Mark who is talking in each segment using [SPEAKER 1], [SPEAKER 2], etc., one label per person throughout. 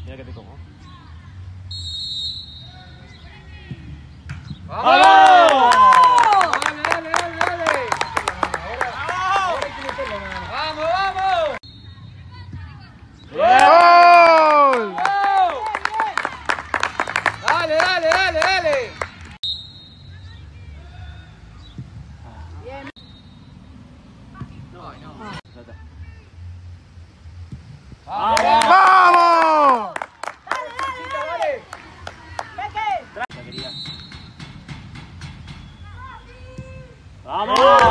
[SPEAKER 1] Mira que te como.
[SPEAKER 2] ¡Vamos! ¡Dale, dale, dale, dale! Ahora hay que meterle la mano. ¡Vamos, vamos!
[SPEAKER 1] ¡Gol!
[SPEAKER 2] ¡Dale, dale, dale, dale!
[SPEAKER 3] Bien.
[SPEAKER 2] No, no.
[SPEAKER 1] ¡Vamos!
[SPEAKER 2] ¡Vamos!
[SPEAKER 3] Dale, dale,
[SPEAKER 2] Chica,
[SPEAKER 3] dale.
[SPEAKER 2] dale.
[SPEAKER 3] Peque.
[SPEAKER 1] La quería. ¡Vamos!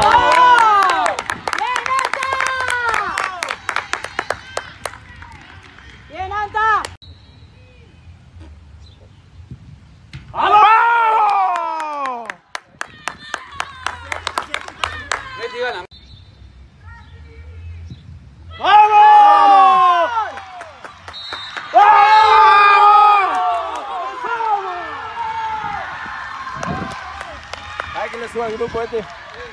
[SPEAKER 3] Bien, Anta. Bien, Anta.
[SPEAKER 1] ¡Vamos!
[SPEAKER 2] Vete y gana.
[SPEAKER 1] ¡Vamos!
[SPEAKER 2] Hay que le suba el grupo este.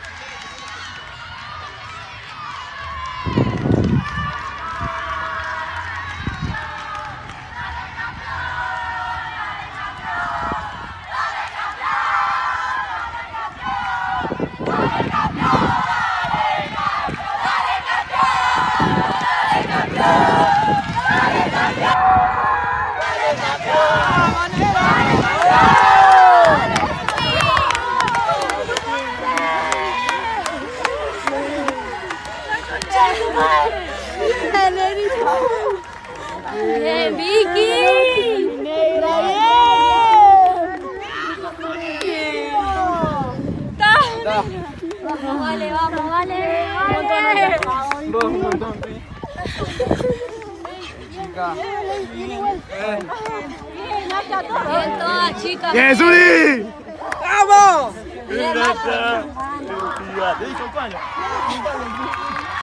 [SPEAKER 3] Bien, Vicky. Negra, bien. Vamos, vale, vamos, vale.
[SPEAKER 2] Un montón, sí. Chica.
[SPEAKER 3] Bien, todas chicas.
[SPEAKER 1] ¡Bien, Zuri!
[SPEAKER 2] ¡Vamos!
[SPEAKER 1] ¡Bien, Nacha! ¡Te dijo cuándo!